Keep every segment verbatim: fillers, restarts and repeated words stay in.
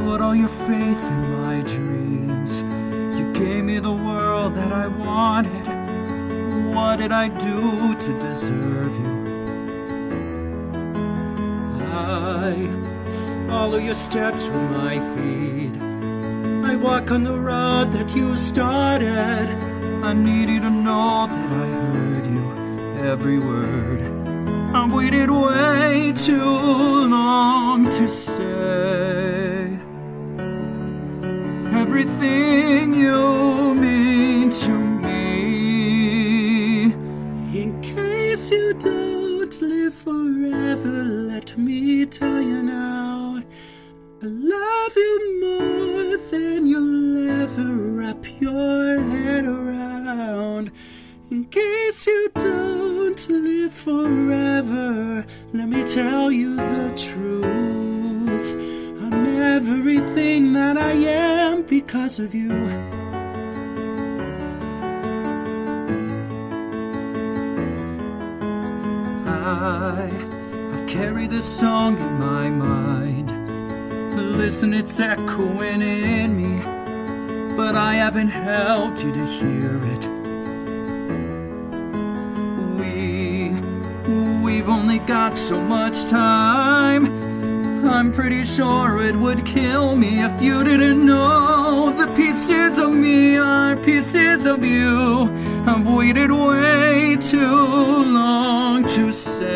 put all your faith in my dreams. You gave me the world that I wanted. What did I do to deserve you? I follow your steps with my feet. I walk on the road that you started. I need you to know that I heard you, every word. I waited way too long to say everything you mean to me. In case you don't live forever, let me tell you now, I love you more than you'll ever wrap your head around. In case you don't live forever, let me tell you the truth. I'm everything that I am because of you. I, I've carried this song in my mind. Listen, it's echoing in me, but I haven't helped you to hear it. We, we've only got so much time. I'm pretty sure it would kill me if you didn't know the pieces of me are pieces of you. I've waited way too long to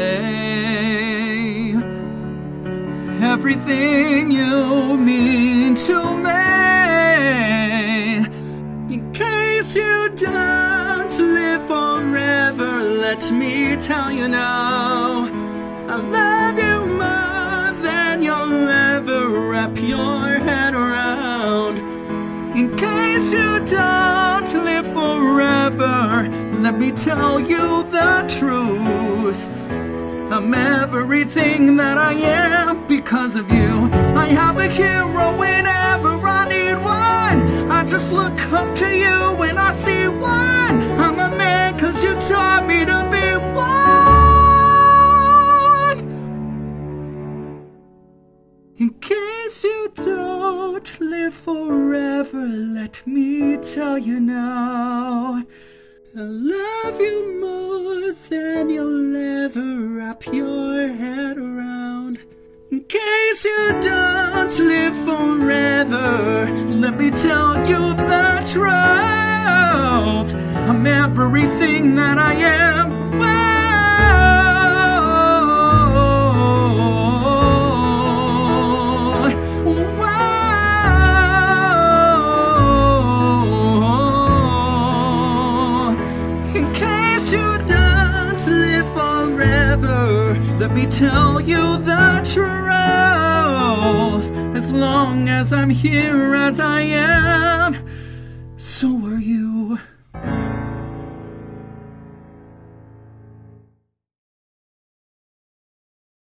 say everything you mean to me. In case you don't live forever, let me tell you now, I love you more than you'll ever wrap your head around. In case you don't live forever, let me tell you the truth. I'm everything that I am because of you. I have a hero whenever I need one. I just look up to you when I see one. I'm a man cause you taught me to be one. In case you don't live forever, let me tell you now, I love you more than you'll ever wrap your head around. In case you don't live forever, let me tell you the truth. I'm everything that I am. Let me tell you the truth. As long as I'm here as I am, so are you.